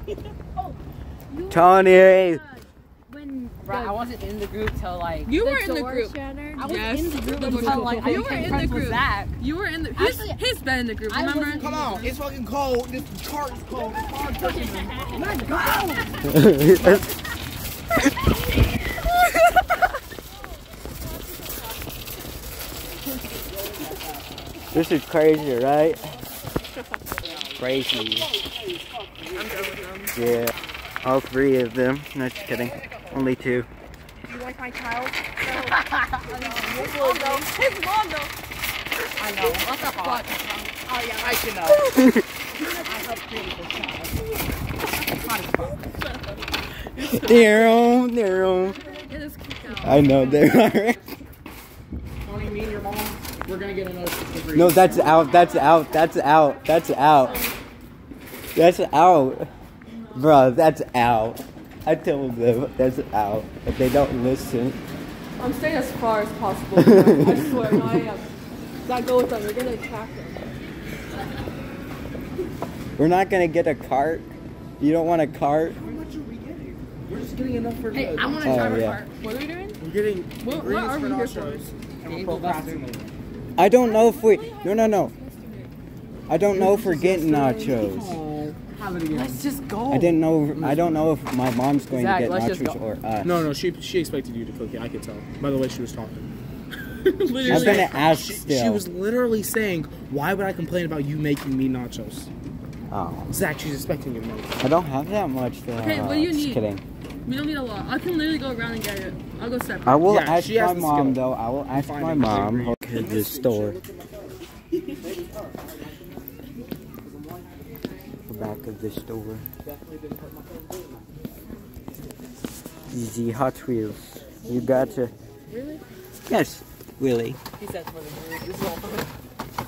Tony! Bro, I wasn't in the group till like. You were in the group. I was in the group until like You were in the group. Zach. You were in the. He's been in the group. Remember? Come on, it's fucking cold. This cart is cold. Let's go. This is crazy, right? Crazy. I'm done with them. Yeah. All three of them. No, just kidding. Only two. Do you like my child? His logo. His logo. I know. What the fuck? Oh yeah, I should know. They're Get his kick out. I know they are. Tony, me and your mom, we're gonna get another 63. No, that's out. That's out. That's out. That's out. That's out. Bro, that's out. I told them that's out. But they don't listen. I'm staying as far as possible. I swear, no, I am. Zach, go with them. You're gonna attack them. We're not gonna get a cart. You don't want a cart? How much are we getting? We're just getting enough for Hey, the. I want to Oh, drive a yeah. cart. What are we doing? We're getting What ingredients are for we here nachos, and we're Bagel procrastinating. I don't know if we. No. I don't know if we're getting nachos. Oh, have it again. Let's just go. I don't know if my mom's going Zach, to get let's just nachos go. or us. No, she expected you to cook it. I could tell by the way she was talking. I'm gonna ask She still. was literally saying, "Why would I complain about you making me nachos?" Oh, Zach, she's expecting you to make. I don't have that much. Okay, what do you Just need? kidding. We don't need a lot. I can literally go around and get it. I'll go separate. I will Yeah, ask she has my the mom skill. though. I will ask Fine, my I mom agree. to the store. The back of the store. Easy Hot Wheels. You got to. Really? Yes, Willie. He said for the group. This is all for the.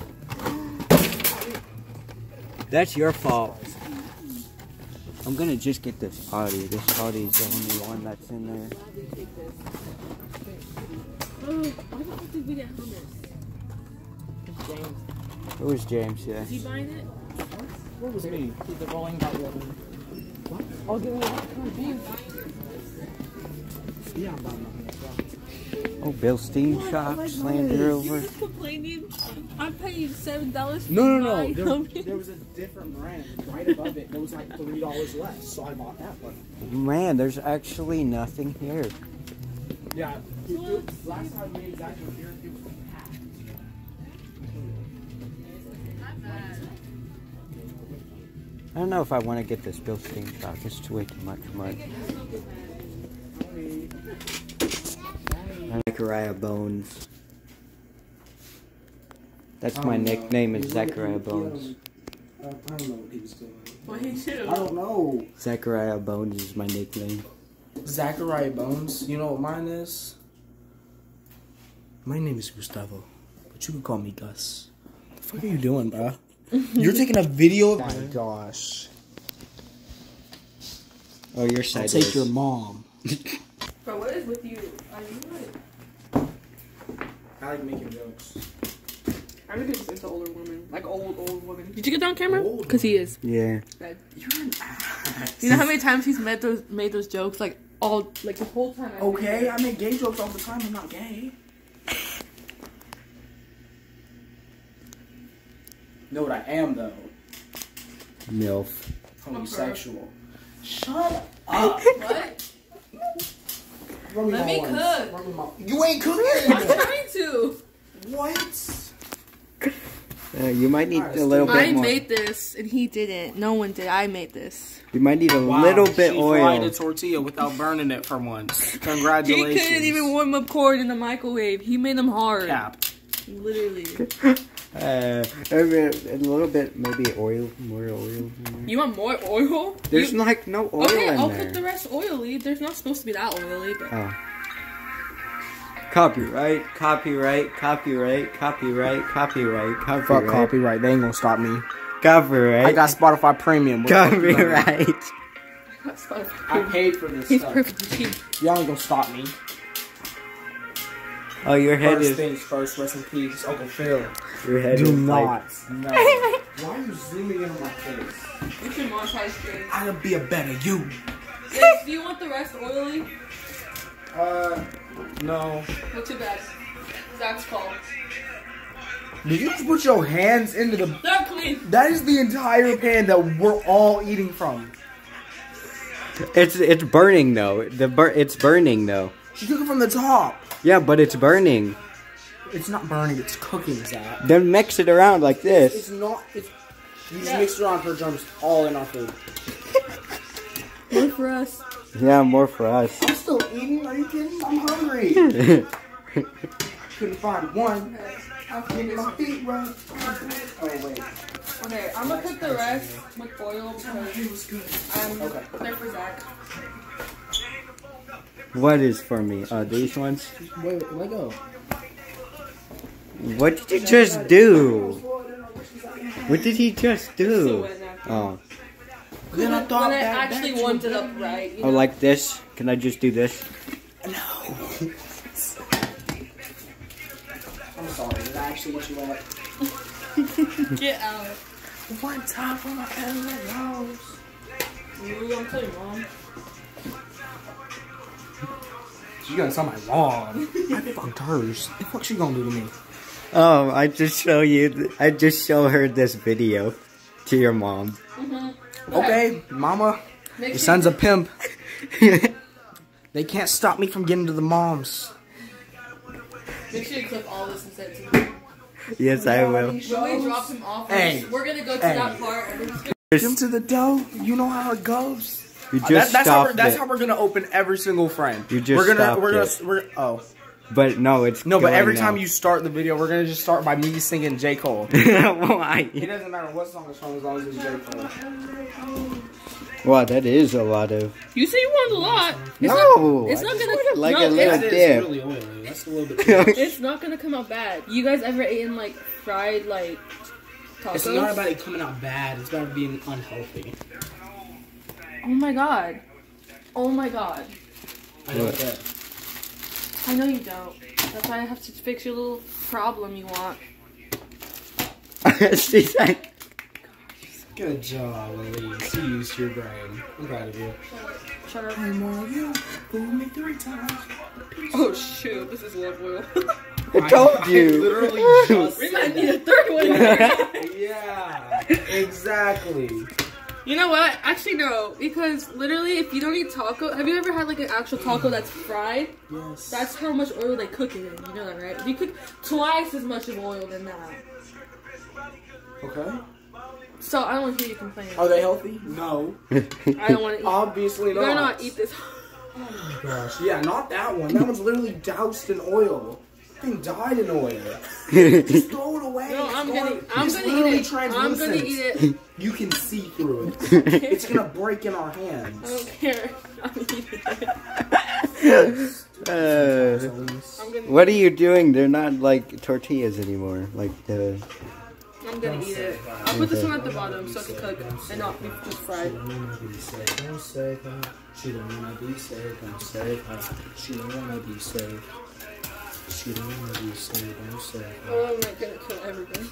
That's your fault. I'm gonna just get this Audi. This Audi is the only one that's in there. Oh, why the fuck did we get hummus? James. It was James, yeah. Is he buying it? What was me? He's the rolling ball woman. What? Oh, give me that. Yeah, I'm buying nothing. Oh, Bill Steen Shop, Land Rover. You're complaining. I'm paying $7 for No. my There was a different brand right above it. That was like $3 less, so I bought that one. Man, there's actually nothing here. Yeah. Last time me and Zach were here, it was packed. I don't know if I want to get this Bill Steen Shop. It's way too much money. Zachariah Bones. That's my nickname is Zachariah Bones. I don't know what he was doing. What he should I don't know. Zachariah Bones is my nickname. Zachariah Bones. You know what mine is? My name is Gustavo, but you can call me Gus. What the fuck are you doing, bro? You're taking a video of... Oh my gosh. Oh, your I'll side take is. your mom. Bro, what is with you? Are you like... I like making jokes. Everything's into older women. Like old women. Did you get that on camera? Old Because he is. Yeah. You're an ass. You know how many times he's made those jokes? Like, all... Like, the whole time. Okay, I make gay jokes all the time. I'm not gay. Know what I am, though? MILF. Homosexual. Shut up. What? Rub Let me my cook. ones. Rub my- You ain't cooking. I'm trying to. What? You might need Alright, a little bit I more. made this, and he didn't. No one did. I made this. You might need a Wow, little bit she fried oil. a tortilla without burning it for once. He Congratulations. couldn't even warm up corn in the microwave. He made them hard. Cap. Literally. A little bit, maybe oil, more oil. In there. You want more oil? There's like no oil Okay, in I'll there. cook the rest oily. There's not supposed to be that oily, but... Oh. Copyright, copyright, copyright, copyright, copyright, copyright. Fuck copyright. They ain't gonna stop me. Copyright. I got Spotify Premium. What the fuck you doing? copyright. I paid for this He's stuff. perfectly cheap. Y'all ain't gonna stop me. Oh, your head First is. things first. Rest in peace, Uncle Phil. Your head Do is not. like. No. Why are you zooming in on my face? We should montage James. I'll be a better you. James, do you want the rest oily? No. Well, too bad. Zach's call. Did you just put your hands into the... They're clean. That is the entire pan that we're all eating from. It's burning though. It's burning though. She took it from the top. Yeah, but it's burning. It's not burning, it's cooking, Zach. Then mix it around like this. It's not... It's, you just mixed around her germs all in our food. More for us. Yeah, more for us. I'm still eating, are you kidding? I'm hungry. Couldn't find one. Getting my feet right. Oh, wait. Okay, I'm gonna cook the rest with oil because I'm there for Zach. What is for me? These ones? Wait, let go. What did you just do? What did he just Still do? wet now. Oh. Then I thought When I that actually that warmed you it up did. right. You Oh, know? like this? Can I just do this? No. I'm sorry, is that actually what you want? Get out. One time for my family rose. Ooh, I'm telling you, Mom. She's gonna sell my lawn. I fucked hers. The fuck she gonna do to me? Oh, I just show her this video to your mom. Okay, mama. Make Your sure son's you- a pimp. They can't stop me from getting to the moms. Make sure you clip all this and send it to me. Yes, I will. When we drop him off, Hey. we're gonna go to Hey. that part. And we're just gonna Get him to the dough. You know how it goes. You just that's stopped how it. we're gonna open every single friend. You just stopped oh. But no, it's No, but going every now. time you start the video, we're gonna just start by me singing J. Cole. Why? It doesn't matter what song it's from as long as it's J. Cole. Wow, that is a lot of. You say you want a lot. No, It's I not just gonna wanted like no, a little it's- dip. oily. That's a little bit too much. It's not gonna come out bad. You guys ever eaten like fried like tacos? It's not about it coming out bad. It's about it being unhealthy. Oh my god. Oh my god. I know that. I know you don't. That's why I have to fix your little problem you want. She's like, Good job, Elise. You used your brain. I'm proud of you. Shut up. I'm on you. Fool me 3 times. Oh shoot, this is love oil. I told you. Literally just We might said need a that. third one. Yeah, exactly. You know what? Actually no, because literally if you don't eat taco, have you ever had like an actual taco that's fried? Yes. That's how much oil they cook it in. You know that, right? You cook twice as much of oil than that. Okay. So I don't want to hear you complaining. Are they healthy? No. I don't want to eat. Obviously You not. better not eat this. Oh my gosh. Yeah, not that one. That one's literally doused in oil. That thing died in oil. Just throw it away. No, It's I'm gone. gonna It's eat literally it. I'm gonna translucent. eat it. You can see through it. It's gonna break in our I hands. don't care. I'm eating it. I'm gonna. what are you doing? They're not like tortillas anymore. Like the. I'm gonna eat it. I'll put this one at the bottom so I can cook and not be just fried. Don't save her. She don't wanna be saved. Don't save her. She don't wanna be saved. She don't wanna be saved. Don't save her. Oh, I'm not gonna kill everything.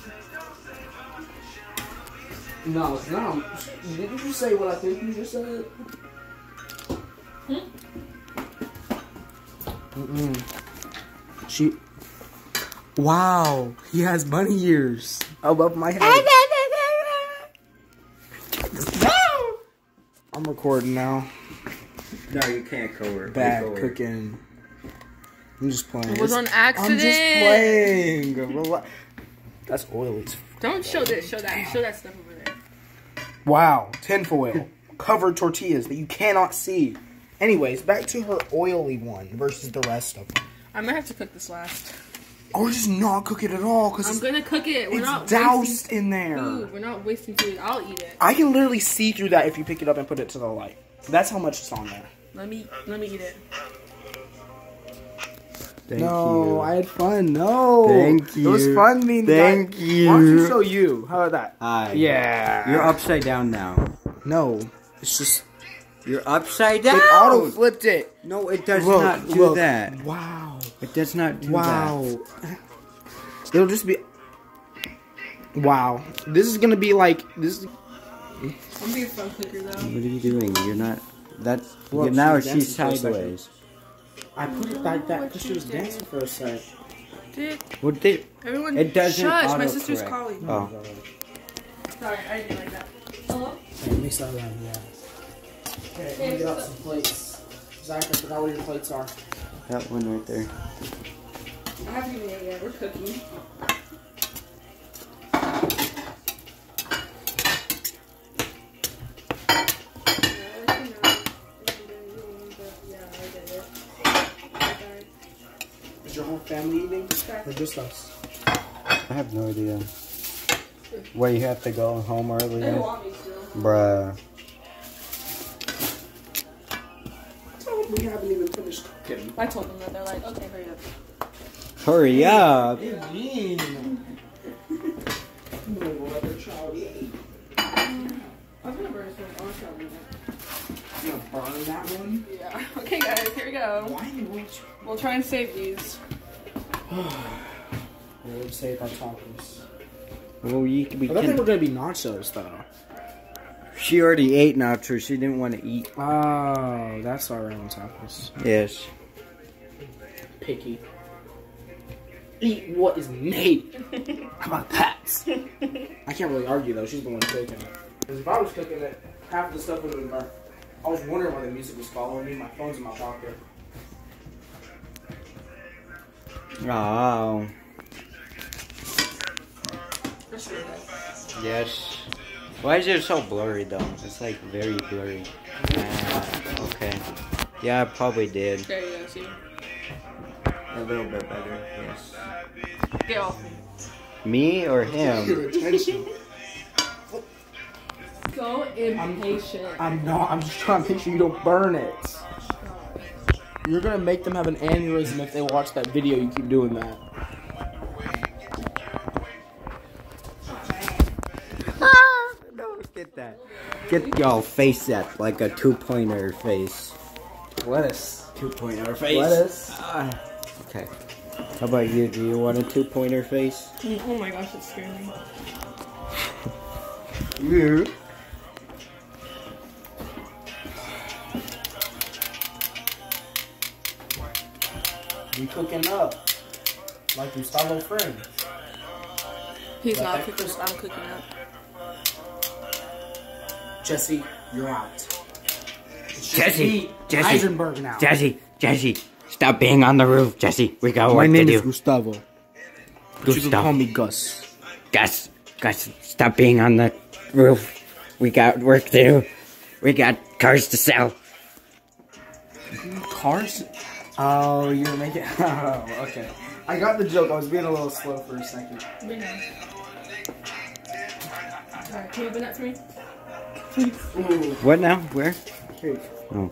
No, no. Did you just say what I think you just said? Mm-mm. She. Wow, he has bunny ears above my head. I'm recording now. No, you can't cover. Bad cooking. I'm just playing. It was on I'm accident. just playing. That's oily. Don't show this. Show that. Show that stuff over there. Wow, tinfoil covered tortillas that you cannot see. Anyways, back to her oily one versus the rest of them. I might have to cook this last. Or just not cook it at all because I'm gonna cook it. We're not it's doused wasting in there. food. We're not wasting food. I'll eat it. I can literally see through that if you pick it up and put it to the light. That's how much is on there. Let me eat it. Thank No, you. I had fun. No. Thank It was you. fun being the Thank guy. you. Why don't you show you? How about that? Yeah. You're upside down now. No. It's just. You're upside down. It auto flipped it. No, it does Look, not do look. that. Wow. It does not do Wow. It'll just be. Wow. This is gonna be like this. I'm being a fun cooker though. What are you doing? You're not. That's. Look, now she's she's dancing for a sideways. I put it like that because she was dancing for a sec. Dude, What did? everyone, It doesn't shush, my sister's autocorrect. calling. Oh. Sorry, I didn't like that. Hello? Hey, mix that around, yeah. Okay, let me get out some plates. Zach, I forgot where your plates are. That one right there. I haven't even ate yet. We're cooking. Is your whole family eating? Or just us? I have no idea. Where you have to go home They earlier? want me to. Bruh. We haven't even finished cooking. I told them that. They're like, okay, hurry up. Hurry up! What do you mean? No, let their child eat. I was gonna burn this one. I was gonna leave it. You gonna burn that one? Yeah. Okay, guys, here we go. Why would you? We'll try and save these. We would save our tacos. Well, we I thought they were can. gonna be nachos though. She already ate nachos. She didn't want to eat. Oh, that's our own tacos. Yes. Picky. Eat what is made. How about that? I can't really argue though. She's the one cooking it. Because if I was cooking it, half the stuff would have been burnt. I was wondering why the music was following me. My phone's in my pocket. Oh. Yes. Why is it so blurry though? It's like very blurry. Ah, okay. Yeah, I probably did. There you go, see? A little bit better, yes. Get off me. Me or him? Your attention. So impatient. I'm not. I'm just trying to make sure you don't burn it. You're gonna make them have an aneurysm if they watch that video. You keep doing that. No, get that. Get y'all face that like a 2-pointer face. Lettuce. 2-pointer face. Lettuce. Okay. How about you? Do you want a 2-pointer face? Oh my gosh, it's scaring me. Yeah. We cooking up like Gustavo friend. He's Let not that cooking, crisp. I'm cooking up. Jesse, you're out. It's just Jesse, me, Jesse, Eisenberg now. Jesse, stop being on the roof, Jesse. We got My work to name is do. Gustavo. You can call Gustav, me Gus. Gus, stop being on the roof. We got work to do. We got cars to sell. Cars? Oh, you're making. Oh, okay. I got the joke. I was being a little slow for a second. Alright, can you open that for me? Ooh, What now? Where? cake. Oh.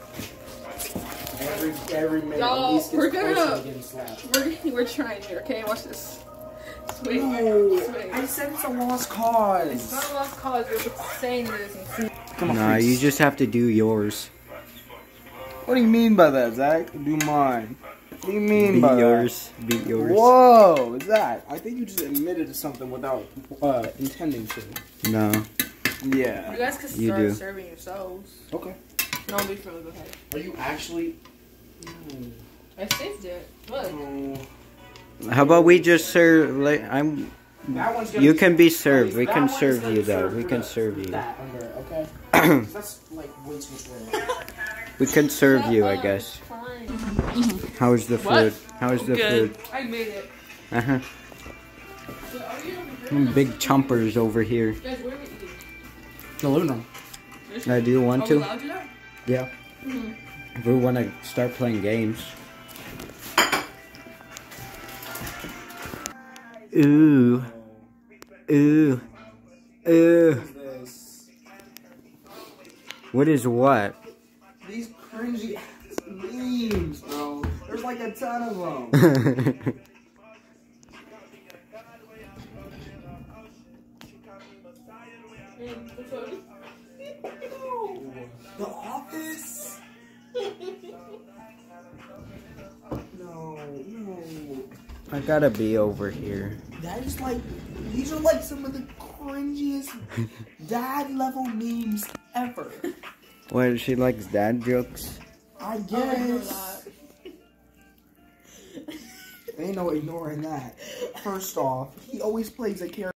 Every minute, Y'all, at least gets we're closer gonna- to getting slapped. We're trying here, okay? Watch this. Sweet. No, Sweet. I said it's a lost It's cause. not a lost cause, we're just saying this and Come on, Nah, please. you just have to do yours. What do you mean by that, Zach? Do mine. What do you mean Beat by yours. Beat that? yours. Whoa, Zach! I think you just admitted to something without intending to. No. Yeah. You guys can You start do. serving yourselves. Okay. No, be for go ahead. Are you actually? I saved it. Look. Oh. How about we just serve? Like, I'm. That one's gonna You be- can be served. We That can one is serve gonna you be though. served We with can a- serve you. That under, okay? That's like way too much work. We can serve you, I guess. Fine. How's the What? food? How's the Good. food? I made it. Uh huh. So are you over here? Big chompers over here. Guys, where are we eating? The living room. Do you want Are we to? allowed to do that? Yeah. If we want to start playing games. Ooh. Ooh. Ooh. This. What is what? These cringy ass memes, bro. There's like a ton of them. The Office? No, no. I gotta be over here. That is like, these are like some of the cringiest dad level memes ever. What, she likes dad jokes? I Oh, guess. Ain't no ignoring that. First off, he always plays a character.